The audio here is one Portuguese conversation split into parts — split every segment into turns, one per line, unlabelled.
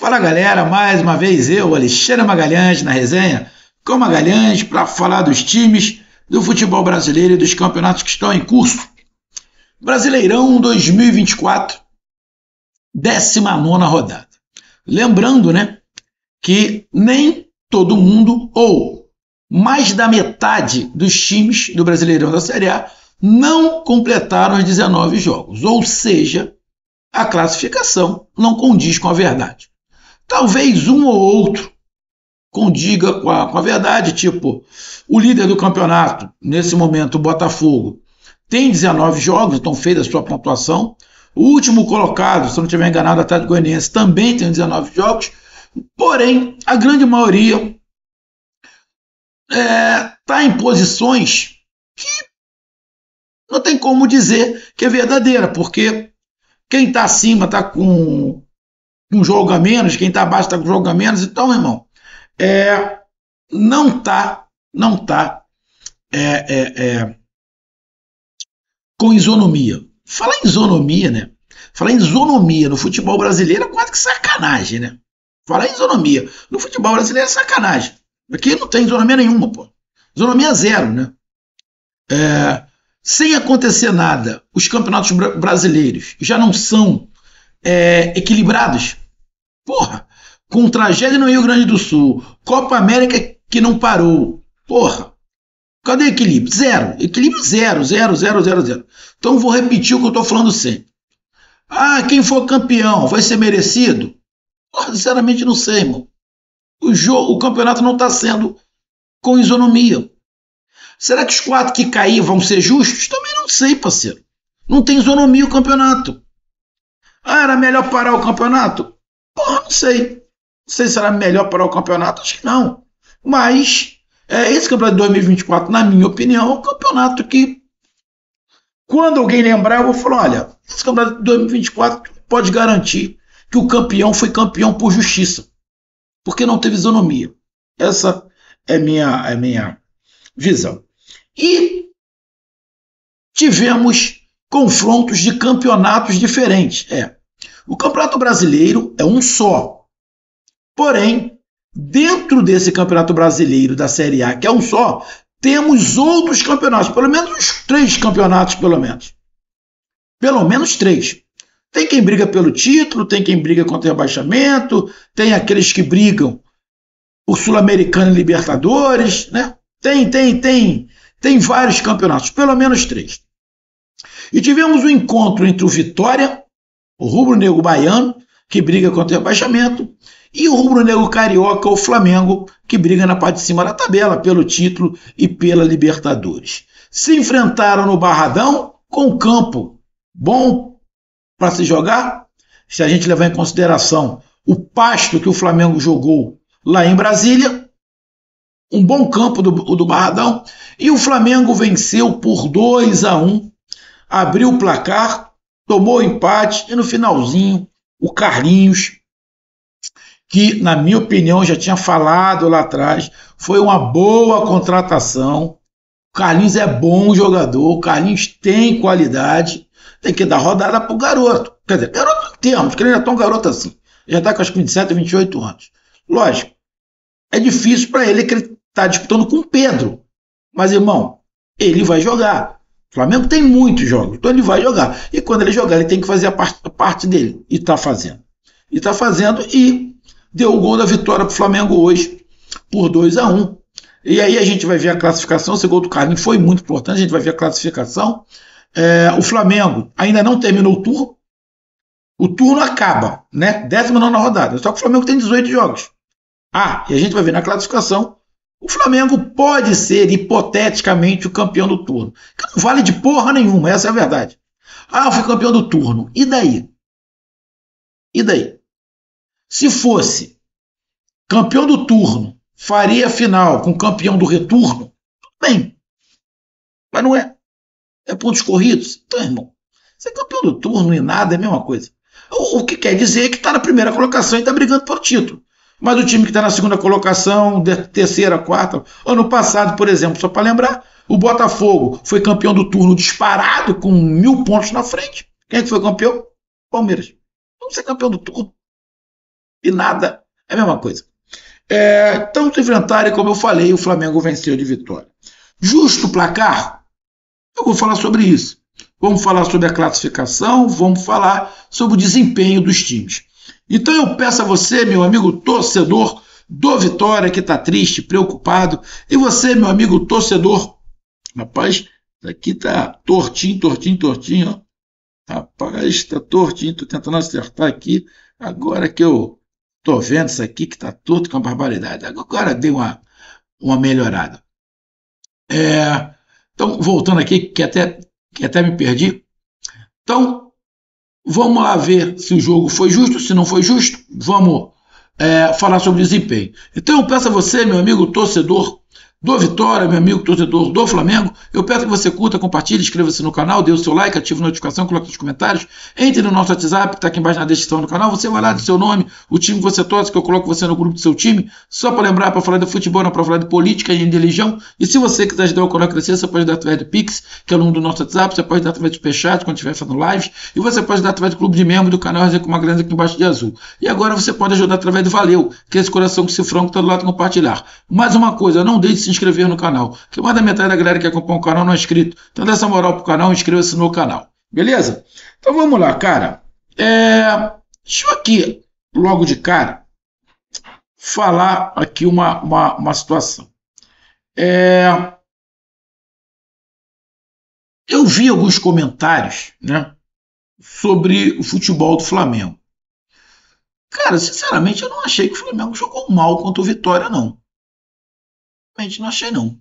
Fala galera, mais uma vez eu, Alexandre Magalhães, na resenha com Magalhães para falar dos times do futebol brasileiro e dos campeonatos que estão em curso. Brasileirão 2024, 19ª rodada. Lembrando, que nem todo mundo, ou mais da metade dos times do Brasileirão da Série A não completaram os 19 jogos, ou seja, a classificação não condiz com a verdade. Talvez um ou outro condiga com a verdade, tipo, o líder do campeonato, nesse momento o Botafogo, tem 19 jogos, então fez a sua pontuação. O último colocado, se eu não estiver enganado, o Atlético Goianiense também tem 19 jogos, porém, a grande maioria está em posições que não tem como dizer que é verdadeira, porque quem está acima está com um jogo a menos, quem está abaixo está com um jogo a menos. Então, irmão, não está com isonomia. Falar em isonomia, Falar em isonomia no futebol brasileiro é quase que sacanagem, Falar em isonomia no futebol brasileiro é sacanagem. Aqui não tem isonomia nenhuma, pô. Isonomia zero, sem acontecer nada, os campeonatos brasileiros já não são equilibrados. Porra, com tragédia no Rio Grande do Sul, Copa América que não parou. Porra, cadê o equilíbrio? Zero. Equilíbrio zero. Então vou repetir o que eu estou falando sempre. Quem for campeão vai ser merecido? Porra, sinceramente não sei, irmão. O campeonato não está sendo com isonomia. Será que os 4 que cair vão ser justos? Também não sei, parceiro. Não tem isonomia o campeonato. Era melhor parar o campeonato? Porra, não sei. Não sei se era melhor parar o campeonato, acho que não. Mas esse campeonato de 2024, na minha opinião, é um campeonato que, quando alguém lembrar, eu vou falar, olha, esse campeonato de 2024 pode garantir que o campeão foi campeão por justiça, porque não teve isonomia. Essa é minha visão. E tivemos confrontos de campeonatos diferentes. O Campeonato Brasileiro é um só. Porém, dentro desse Campeonato Brasileiro da Série A, que é um só, temos outros campeonatos, pelo menos uns 3 campeonatos, pelo menos. Pelo menos 3. Tem quem briga pelo título, tem quem briga contra o rebaixamento, tem aqueles que brigam por Sul-Americano e Libertadores, Tem vários campeonatos, pelo menos 3. E tivemos um encontro entre o Vitória, o rubro-negro baiano, que briga contra o rebaixamento, e o rubro-negro carioca, o Flamengo, que briga na parte de cima da tabela pelo título e pela Libertadores. Se enfrentaram no Barradão, com campo bom para se jogar, se a gente levar em consideração o pasto que o Flamengo jogou lá em Brasília, um bom campo do Barradão, e o Flamengo venceu por 2-1, abriu o placar, tomou o empate, e no finalzinho, o Carlinhos, que na minha opinião já tinha falado lá atrás, foi uma boa contratação. O Carlinhos é bom jogador, o Carlinhos tem qualidade, tem que dar rodada pro garoto. Quer dizer, garoto em termos, que ele não é tão garoto assim, já está com acho que 27, 28 anos. Lógico, é difícil para ele que ele está disputando com o Pedro. Mas, irmão, ele vai jogar. O Flamengo tem muitos jogos, então ele vai jogar. E quando ele jogar, ele tem que fazer a parte dele. E está fazendo. E deu o gol da vitória para o Flamengo hoje, por 2-1. E aí a gente vai ver a classificação. Esse gol do Carlinhos foi muito importante, a gente vai ver a classificação. O Flamengo ainda não terminou o turno. O turno acaba, 19ª rodada. Só que o Flamengo tem 18 jogos. E a gente vai ver na classificação, o Flamengo pode ser, hipoteticamente, o campeão do turno. Que não vale de porra nenhuma, essa é a verdade. Eu fui campeão do turno. E daí? Se fosse campeão do turno, faria a final com campeão do retorno, tudo bem. Mas não é. É pontos corridos. Então, irmão, ser campeão do turno e nada é a mesma coisa. O que quer dizer que está na primeira colocação e está brigando por título. Mas o time que está na segunda colocação, terceira, quarta, ano passado, por exemplo, só para lembrar, o Botafogo foi campeão do turno disparado com 1000 pontos na frente. Quem é que foi campeão? Palmeiras. Vamos ser campeão do turno. e nada é a mesma coisa. Tanto enfrentarem, como eu falei, o Flamengo venceu de vitória. Justo placar? Eu vou falar sobre isso. Vamos falar sobre a classificação, vamos falar sobre o desempenho dos times. Então eu peço a você, meu amigo torcedor do Vitória, que está triste, preocupado, e você, meu amigo torcedor, rapaz, isso aqui tá tortinho, ó. Rapaz, tá tortinho, tô tentando acertar aqui, agora que eu tô vendo isso aqui, que tá torto com uma barbaridade. Agora deu uma melhorada. Então, voltando aqui, que até me perdi. Então, vamos lá ver se o jogo foi justo, se não foi justo. Vamos falar sobre o desempenho. Então, eu peço a você, meu amigo torcedor do Vitória, meu amigo torcedor do Flamengo, eu peço que você curta, compartilhe, inscreva-se no canal, dê o seu like, ative a notificação, coloque nos comentários, entre no nosso WhatsApp, que está aqui embaixo na descrição do canal, você vai lá do seu nome, o time que você torce, que eu coloco você no grupo do seu time, só para lembrar, para falar de futebol, não para falar de política e de religião, e se você quiser ajudar o canal a crescer, você pode dar através do Pix, que é o número do nosso WhatsApp, você pode dar através do Superchat, quando estiver fazendo lives, e você pode dar através do clube de membro do canal, com uma grande aqui embaixo de azul. E agora você pode ajudar através do Valeu, que é esse coração com cifrão que está do lado de compartilhar. Mais uma coisa, não deixe de se inscrever no canal, que mais da metade da galera que acompanha o canal não é inscrito. Então dá essa moral pro canal, inscreva-se no canal. Beleza? Então vamos lá, cara. Deixa eu aqui, logo de cara, falar aqui uma situação. Eu vi alguns comentários, né, sobre o futebol do Flamengo. Cara, sinceramente, eu não achei que o Flamengo jogou mal contra o Vitória, não. Realmente não achei, não.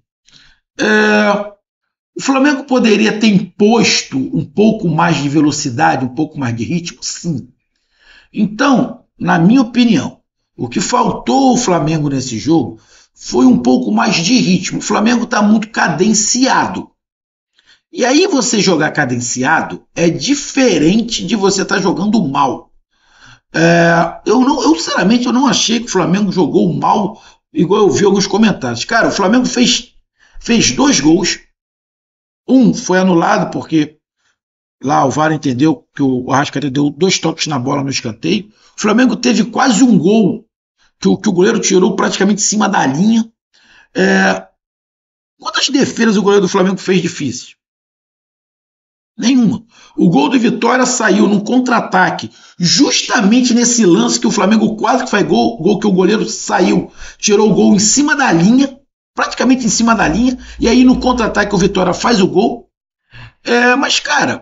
O Flamengo poderia ter imposto um pouco mais de velocidade, um pouco mais de ritmo? Sim. Então, na minha opinião, o que faltou ao Flamengo nesse jogo foi um pouco mais de ritmo. O Flamengo está muito cadenciado. E aí você jogar cadenciado é diferente de você estar jogando mal. Eu sinceramente eu não achei que o Flamengo jogou mal, igual eu vi alguns comentários. Cara, o Flamengo fez 2 gols. Um foi anulado porque lá o VAR entendeu que o Arrascaeta deu 2 toques na bola no escanteio. O Flamengo teve quase um gol que o goleiro tirou praticamente em cima da linha. Quantas defesas o goleiro do Flamengo fez difíceis? Nenhuma. O gol do Vitória saiu num contra-ataque, justamente nesse lance que o Flamengo quase que faz gol que o goleiro saiu, tirou o gol em cima da linha, praticamente em cima da linha, e aí no contra-ataque o Vitória faz o gol. Mas, cara,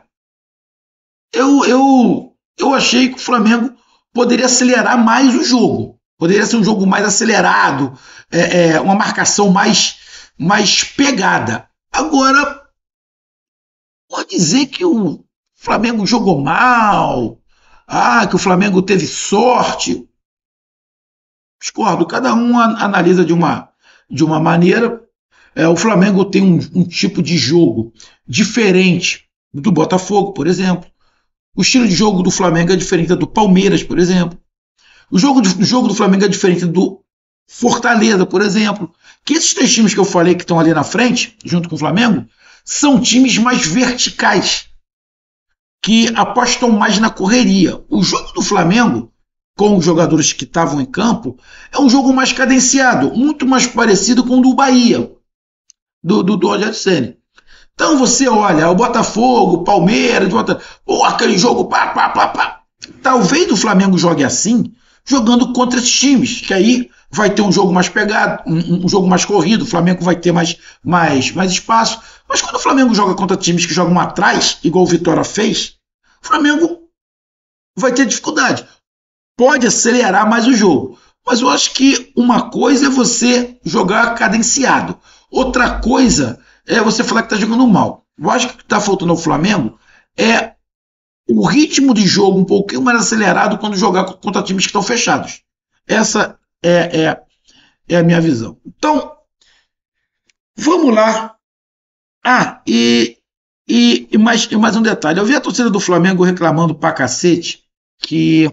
eu achei que o Flamengo poderia acelerar mais o jogo. Poderia ser um jogo mais acelerado, uma marcação mais pegada. Agora, pode dizer que o Flamengo jogou mal, que o Flamengo teve sorte. Discordo, cada um analisa de uma maneira. O Flamengo tem um tipo de jogo diferente do Botafogo, por exemplo. O estilo de jogo do Flamengo é diferente do Palmeiras, por exemplo. O jogo do Flamengo é diferente do Fortaleza, por exemplo. Que esses 3 times que eu falei que estão ali na frente, junto com o Flamengo, são times mais verticais, que apostam mais na correria. O jogo do Flamengo, com os jogadores que estavam em campo, é um jogo mais cadenciado, muito mais parecido com o do Bahia, do Rogério Ceni. Então você olha, o Botafogo, o Palmeiras, aquele jogo, pá. Talvez o Flamengo jogue assim, jogando contra esses times, que aí vai ter um jogo mais pegado, um jogo mais corrido, o Flamengo vai ter mais espaço. Mas quando o Flamengo joga contra times que jogam atrás, igual o Vitória fez, o Flamengo vai ter dificuldade. Pode acelerar mais o jogo. Mas eu acho que uma coisa é você jogar cadenciado. Outra coisa é você falar que está jogando mal. Eu acho que o que está faltando ao Flamengo é o ritmo de jogo um pouquinho mais acelerado quando jogar contra times que estão fechados. Essa é a minha visão. Então, vamos lá. E mais um detalhe. Eu vi a torcida do Flamengo reclamando pra cacete que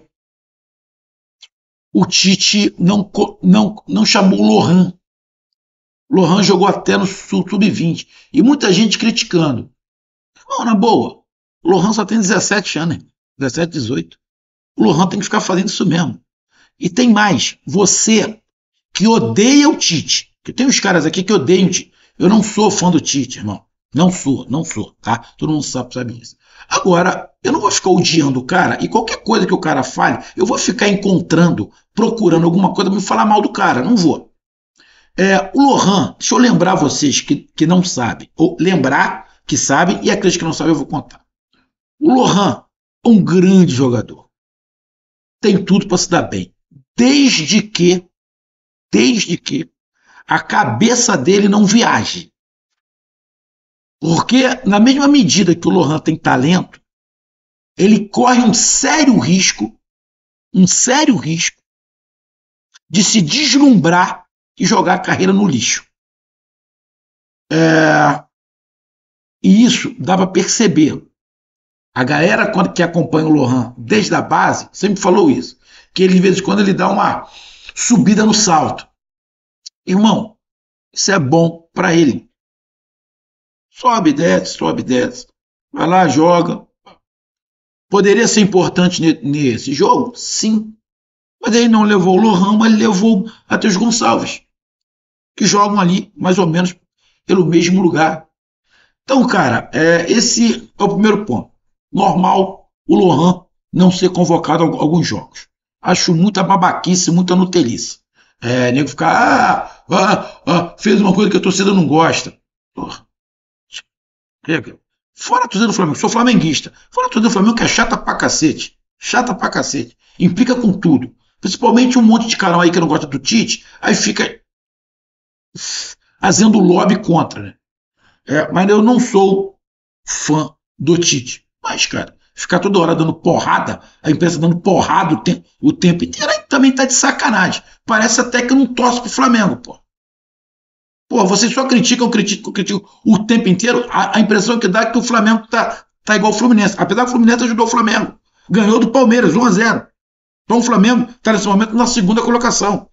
o Tite não chamou o Lohan. O Lohan jogou até no Sub-20. E muita gente criticando. Não, na boa. O Lohan só tem 17 anos. 17, 18. O Lohan tem que ficar fazendo isso mesmo. E tem mais, você que odeia o Tite, que tem uns caras aqui que odeiam o Tite. Eu não sou fã do Tite, irmão. Não sou, tá? Todo mundo sabe isso. Agora, eu não vou ficar odiando o cara, e qualquer coisa que o cara fale, eu vou ficar encontrando, procurando alguma coisa para me falar mal do cara. Não vou. O Lohan, deixa eu lembrar vocês que não sabem, ou lembrar que sabem, e aqueles que não sabem eu vou contar. O Lohan é um grande jogador. Tem tudo para se dar bem. Desde que a cabeça dele não viaje. Porque, na mesma medida que o Lohan tem talento, ele corre um sério risco de se deslumbrar e jogar a carreira no lixo. E isso dá para perceber. A galera que acompanha o Lohan desde a base sempre falou isso, que ele de vez em quando ele dá uma subida no salto. Irmão, isso é bom para ele. Sobe, desce. Vai lá, joga. Poderia ser importante nesse jogo? Sim. Mas ele não levou o Lohan, mas ele levou o Matheus Gonçalves, que jogam ali mais ou menos pelo mesmo lugar. Então, cara, esse é o primeiro ponto. Normal o Lohan não ser convocado a alguns jogos. Acho muita babaquice, muita nutelice. Nego ficar, fez uma coisa que a torcida não gosta. Porra. Fora a torcida do Flamengo, sou flamenguista. Fora a torcida do Flamengo que é chata pra cacete. Implica com tudo. Principalmente um monte de canal aí que não gosta do Tite, aí fica fazendo lobby contra, né? Mas eu não sou fã do Tite. Mas, cara, ficar toda hora dando porrada, a imprensa dando porrada o tempo inteiro, aí também tá de sacanagem. Parece até que eu não torço pro Flamengo, pô. Pô, vocês só criticam o tempo inteiro. A impressão que dá é que o Flamengo tá igual o Fluminense. Apesar que o Fluminense ajudou o Flamengo. Ganhou do Palmeiras, 1-0. Então o Flamengo está nesse momento na segunda colocação.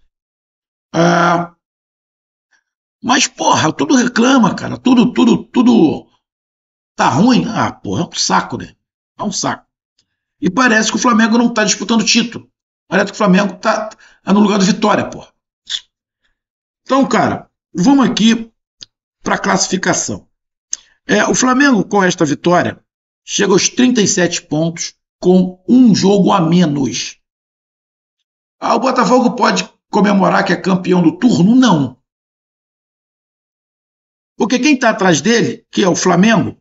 Mas, porra, tudo reclama, cara. Tudo tá ruim. Porra, é um saco, né? É um saco. E parece que o Flamengo não tá disputando título. Parece que o Flamengo tá no lugar do Vitória, porra. Então, cara, vamos aqui para a classificação. O Flamengo, com esta vitória, chega aos 37 pontos com um jogo a menos. O Botafogo pode comemorar que é campeão do turno? Não. Porque quem está atrás dele, que é o Flamengo,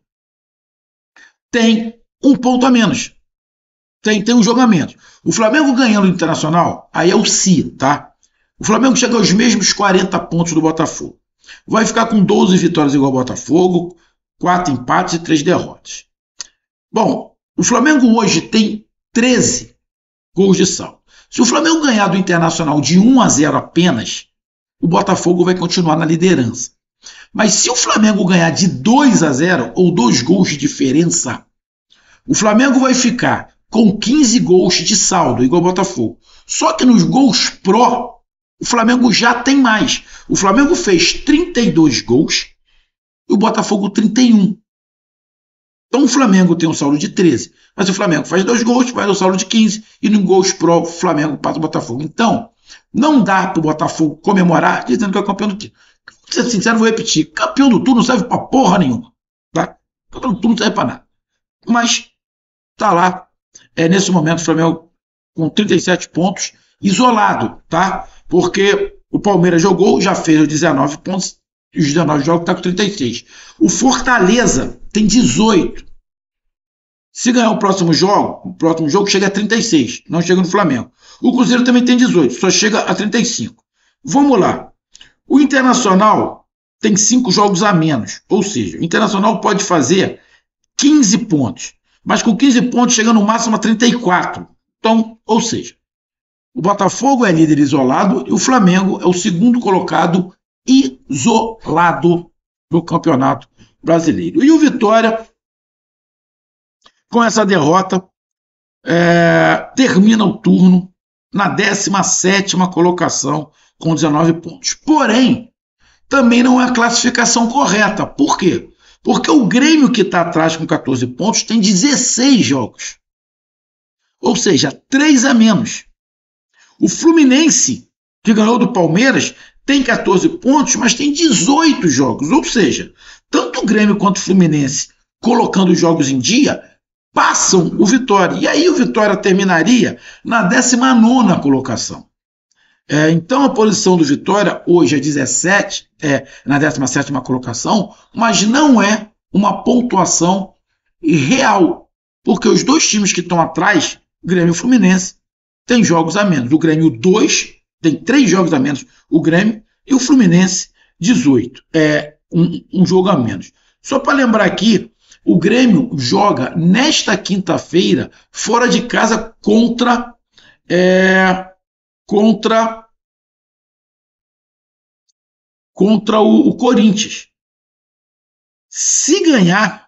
tem um ponto a menos. Tem um jogo a menos. O Flamengo ganhando o Internacional, aí é o si, tá? O Flamengo chega aos mesmos 40 pontos do Botafogo. Vai ficar com 12 vitórias igual ao Botafogo, 4 empates e 3 derrotas. Bom, o Flamengo hoje tem 13 gols de saldo. Se o Flamengo ganhar do Internacional de 1-0 apenas, o Botafogo vai continuar na liderança. Mas se o Flamengo ganhar de 2-0 ou 2 gols de diferença, o Flamengo vai ficar com 15 gols de saldo, igual ao Botafogo. Só que nos gols pró, o Flamengo já tem mais. O Flamengo fez 32 gols e o Botafogo 31. Então o Flamengo tem um saldo de 13. Mas o Flamengo faz 2 gols, faz um saldo de 15. E no gols pró, o Flamengo passa o Botafogo. Então, não dá para o Botafogo comemorar dizendo que é o campeão do turno. Vou ser sincero, vou repetir. Campeão do turno não serve para porra nenhuma. Tá? Campeão do turno não serve para nada. Mas tá lá. Nesse momento o Flamengo com 37 pontos, isolado, tá? Porque o Palmeiras jogou, já fez os 19 pontos, e os 19 jogos está com 36. O Fortaleza tem 18. Se ganhar o próximo jogo chega a 36, não chega no Flamengo. O Cruzeiro também tem 18, só chega a 35. Vamos lá. O Internacional tem 5 jogos a menos, ou seja, o Internacional pode fazer 15 pontos, mas com 15 pontos chega no máximo a 34. Então, ou seja, o Botafogo é líder isolado e o Flamengo é o segundo colocado isolado do Campeonato Brasileiro. E o Vitória, com essa derrota, termina o turno na 17ª colocação com 19 pontos. Porém, também não é a classificação correta. Por quê? Porque o Grêmio, que está atrás com 14 pontos, tem 16 jogos. Ou seja, 3 a menos. O Fluminense, que ganhou do Palmeiras, tem 14 pontos, mas tem 18 jogos. Ou seja, tanto o Grêmio quanto o Fluminense, colocando os jogos em dia, passam o Vitória. E aí o Vitória terminaria na 19ª colocação. Então a posição do Vitória hoje é 17, na 17ª colocação, mas não é uma pontuação real, porque os dois times que estão atrás, Grêmio e Fluminense, têm jogos a menos. O Grêmio 2 tem 3 jogos a menos, o Grêmio, e o Fluminense 18, um jogo a menos. Só para lembrar aqui, o Grêmio joga nesta quinta-feira fora de casa contra o Corinthians. Se ganhar,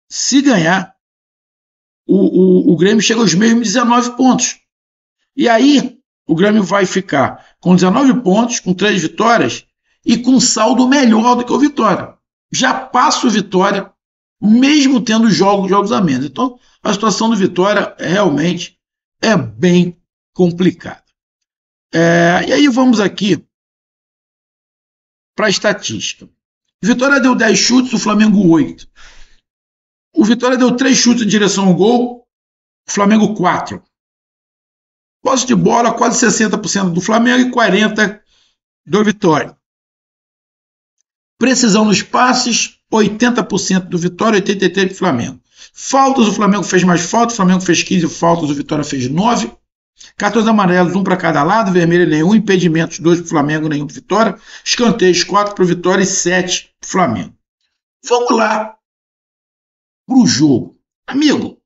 o Grêmio chega aos mesmos 19 pontos. E aí o Grêmio vai ficar com 19 pontos, com 3 vitórias e com um saldo melhor do que o Vitória. Já passa o Vitória, mesmo tendo jogos a menos. Então a situação do Vitória realmente é bem complicada. E aí vamos aqui para a estatística. O Vitória deu 10 chutes, o Flamengo 8. O Vitória deu 3 chutes em direção ao gol, o Flamengo 4. Posse de bola, quase 60% do Flamengo e 40% do Vitória. Precisão nos passes, 80% do Vitória, 83% do Flamengo. Faltas, o Flamengo fez mais faltas, o Flamengo fez 15 faltas, o Vitória fez 9. Cartões amarelos, 1 para cada lado, vermelho nenhum, impedimentos, 2 para o Flamengo, nenhum para o Vitória, escanteios, 4 para o Vitória e 7 para o Flamengo. Vamos lá para o jogo. Amigo,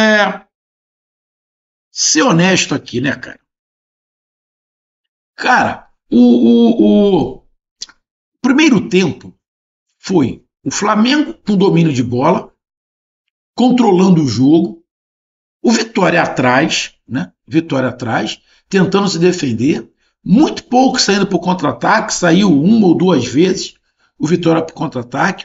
ser honesto aqui, né, cara? Cara, o primeiro tempo foi o Flamengo com domínio de bola, controlando o jogo, o Vitória atrás, né? Vitória atrás, tentando se defender, muito pouco saindo para o contra-ataque, saiu 1 ou 2 vezes o Vitória para o contra-ataque,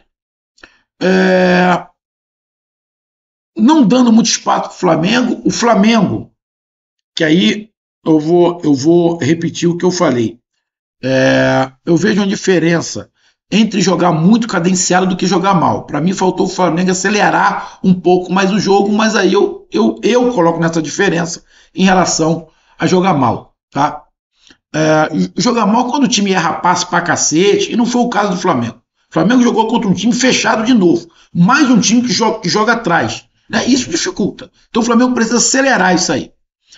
não dando muito espaço para o Flamengo, que aí eu vou repetir o que eu falei, eu vejo uma diferença entre jogar muito cadenciado do que jogar mal. Para mim faltou o Flamengo acelerar um pouco mais o jogo, mas aí eu coloco nessa diferença em relação a jogar mal, tá? Jogar mal quando o time erra passe pra cacete, e não foi o caso do Flamengo. O Flamengo jogou contra um time fechado de novo, mais um time que joga atrás, né? Isso dificulta. Então o Flamengo precisa acelerar isso aí.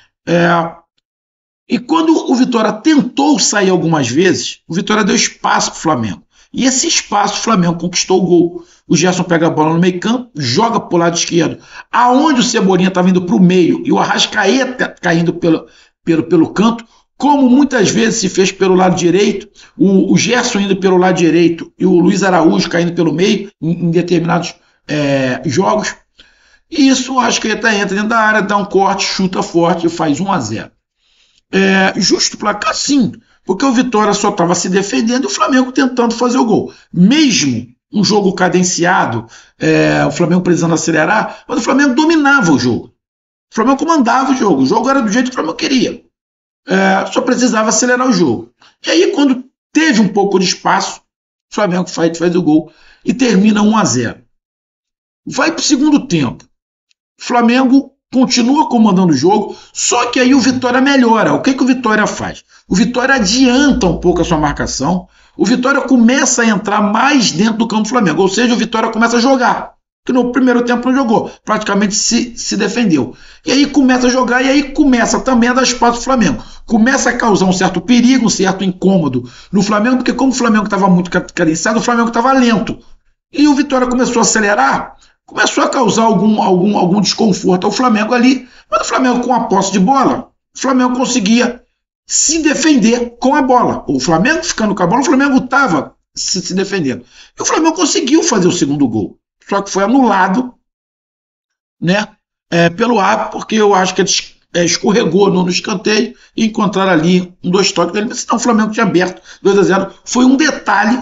E quando o Vitória tentou sair algumas vezes, o Vitória deu espaço para o Flamengo. E esse espaço o Flamengo conquistou o gol. O Gerson pega a bola no meio campo, joga para o lado esquerdo, aonde o Cebolinha estava indo para o meio e o Arrascaeta caindo pelo canto, como muitas vezes se fez pelo lado direito, o Gerson indo pelo lado direito e o Luiz Araújo caindo pelo meio em determinados jogos. E isso o Arrascaeta entra dentro da área, dá um corte, chuta forte e faz 1-0. Justo placar, sim, porque o Vitória só estava se defendendo e o Flamengo tentando fazer o gol. Mesmo um jogo cadenciado, o Flamengo precisando acelerar, mas o Flamengo dominava o jogo. O Flamengo comandava o jogo era do jeito que o Flamengo queria. Só precisava acelerar o jogo. E aí, quando teve um pouco de espaço, o Flamengo faz o gol e termina 1-0. Vai para o segundo tempo. O Flamengo continua comandando o jogo, só que aí o Vitória melhora. O que o Vitória faz? O Vitória adianta um pouco a sua marcação, o Vitória começa a entrar mais dentro do campo do Flamengo, ou seja, o Vitória começa a jogar, que no primeiro tempo não jogou, praticamente se defendeu. E aí começa a jogar, e aí começa também a dar espaço ao Flamengo. Começa a causar um certo perigo, um certo incômodo no Flamengo, porque como o Flamengo estava muito cadenciado, o Flamengo estava lento. E o Vitória começou a acelerar, começou a causar algum desconforto ao Flamengo ali, mas o Flamengo com a posse de bola, o Flamengo conseguia se defender com a bola. O Flamengo ficando com a bola, o Flamengo estava se defendendo. E o Flamengo conseguiu fazer o segundo gol, só que foi anulado, né, pelo árbitro, porque eu acho que ele escorregou no escanteio e encontraram ali 2 toques dele, mas senão o Flamengo tinha aberto 2-0. Foi um detalhe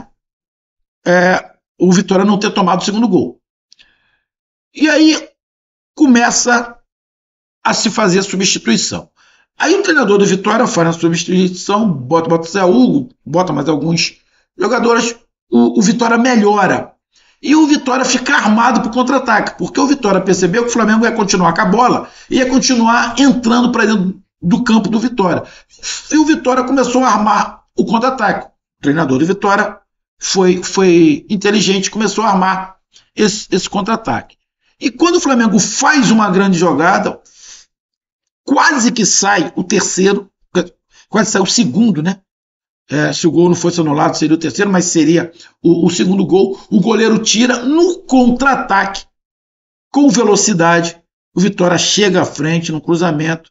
o Vitória não ter tomado o segundo gol. E aí começa a se fazer a substituição. Aí o treinador do Vitória faz a substituição, bota o Zé Hugo, bota mais alguns jogadores, o Vitória melhora. E o Vitória fica armado para o contra-ataque, porque o Vitória percebeu que o Flamengo ia continuar com a bola, ia continuar entrando para dentro do campo do Vitória. E o Vitória começou a armar o contra-ataque. O treinador do Vitória foi inteligente, começou a armar esse contra-ataque. E quando o Flamengo faz uma grande jogada, quase que sai o terceiro, quase sai o segundo, né? Se o gol não fosse anulado, seria o terceiro, mas seria o segundo gol. O goleiro tira no contra-ataque, com velocidade. O Vitória chega à frente no cruzamento.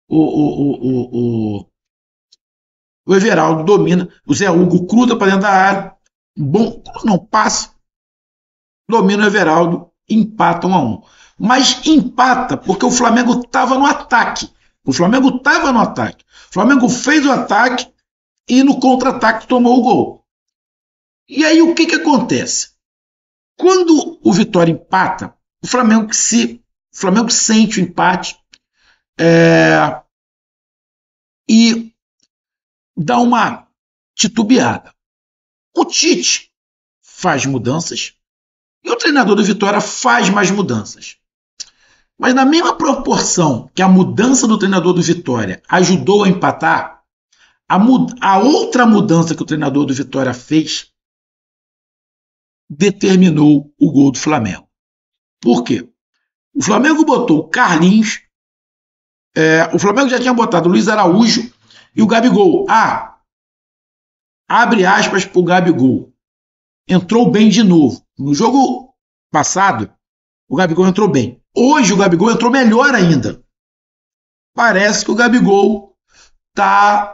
O Everaldo domina. O Zé Hugo cruza para dentro da área. Bom, não passa. Domina o Everaldo. Empata 1-1. Mas empata porque o Flamengo estava no ataque. O Flamengo estava no ataque. O Flamengo fez o ataque e no contra-ataque tomou o gol. E aí o que acontece? Quando o Vitória empata, o Flamengo sente o empate e dá uma titubeada. O Tite faz mudanças e o treinador do Vitória faz mais mudanças. Mas na mesma proporção que a mudança do treinador do Vitória ajudou a empatar, a outra mudança que o treinador do Vitória fez determinou o gol do Flamengo. Por quê? O Flamengo botou o Carlinhos, o Flamengo já tinha botado o Luiz Araújo e o Gabigol. Abre aspas para o Gabigol. Entrou bem de novo. No jogo passado, o Gabigol entrou bem. Hoje o Gabigol entrou melhor ainda. Parece que o Gabigol está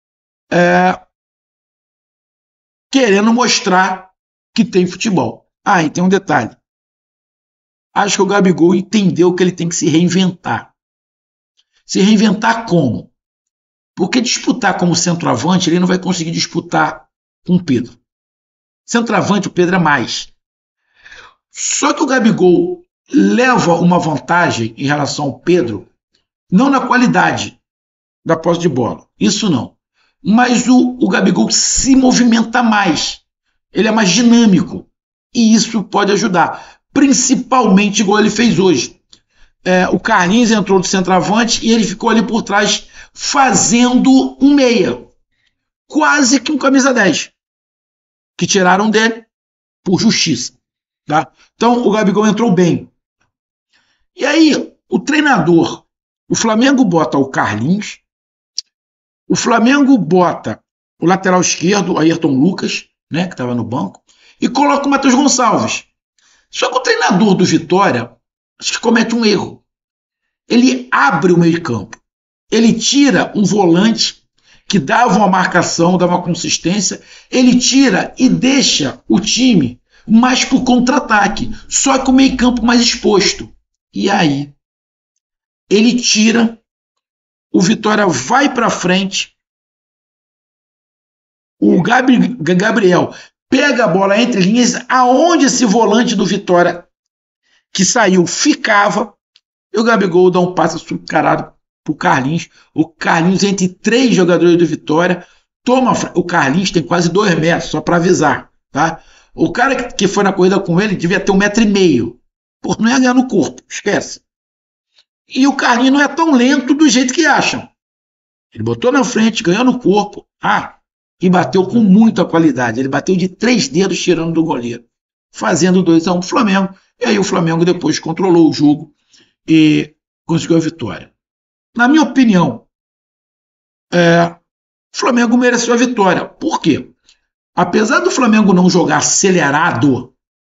querendo mostrar que tem futebol. E tem um detalhe. Acho que o Gabigol entendeu que ele tem que se reinventar. Se reinventar como? Porque disputar como centroavante, ele não vai conseguir disputar com o Pedro. Centroavante, o Pedro é mais. Só que o Gabigol leva uma vantagem em relação ao Pedro, não na qualidade da posse de bola, isso não. Mas o Gabigol se movimenta mais. Ele é mais dinâmico. E isso pode ajudar. Principalmente igual ele fez hoje. O Carlinhos entrou do centroavante e ele ficou ali por trás fazendo um meia. Quase que um camisa 10. Que tiraram dele por justiça. Tá? Então o Gabigol entrou bem. E aí o treinador, o Flamengo bota o Carlinhos, o Flamengo bota o lateral esquerdo, o Ayrton Lucas, né, que estava no banco, e coloca o Matheus Gonçalves. Só que o treinador do Vitória, acho que comete um erro. Ele abre o meio-campo. Ele tira um volante que dava uma marcação, dava uma consistência, ele tira e deixa o time mais para o contra-ataque, só que o meio-campo mais exposto. E aí, ele tira, o Vitória vai para frente, o Gabriel pega a bola entre linhas, aonde esse volante do Vitória que saiu ficava, e o Gabigol dá um passe açucarado para o Carlinhos. O Carlinhos, entre 3 jogadores do Vitória, toma. O Carlinhos tem quase 2 metros, só para avisar. Tá? O cara que foi na corrida com ele devia ter 1,5 metro. Pô, não ia ganhar no corpo, esquece. E o Carlinhos não é tão lento do jeito que acham. Ele botou na frente, ganhou no corpo. E bateu com muita qualidade. Ele bateu de 3 dedos tirando do goleiro, fazendo 2-1 pro Flamengo. E aí o Flamengo depois controlou o jogo e conseguiu a vitória. Na minha opinião, o Flamengo mereceu a vitória. Por quê? Apesar do Flamengo não jogar acelerado,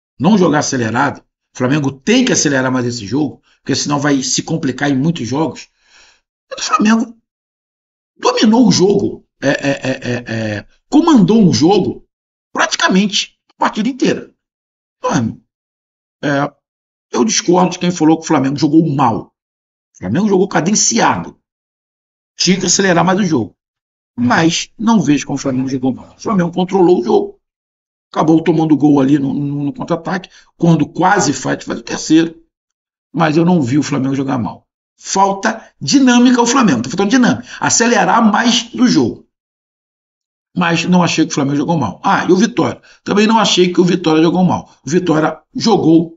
o Flamengo tem que acelerar mais esse jogo, porque senão vai se complicar em muitos jogos. O Flamengo dominou o jogo, comandou um jogo praticamente a partida inteira. Então, eu discordo de quem falou que o Flamengo jogou mal. O Flamengo jogou cadenciado. Tinha que acelerar mais o jogo. Mas não vejo como o Flamengo jogou mal. O Flamengo controlou o jogo. Acabou tomando gol ali no contra-ataque. Quando quase faz o terceiro. Mas eu não vi o Flamengo jogar mal. falta dinâmica ao Flamengo. Está faltando dinâmica. Acelerar mais do jogo. Mas não achei que o Flamengo jogou mal. Ah, e o Vitória? Também não achei que o Vitória jogou mal. O Vitória jogou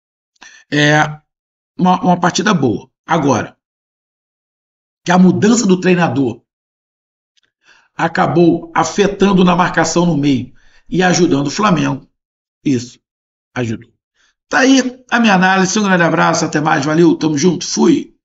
uma partida boa. Agora, que a mudança do treinador acabou afetando na marcação no meio e ajudando o Flamengo, isso ajudou. Tá aí a minha análise. Um grande abraço, até mais, valeu, tamo junto, fui.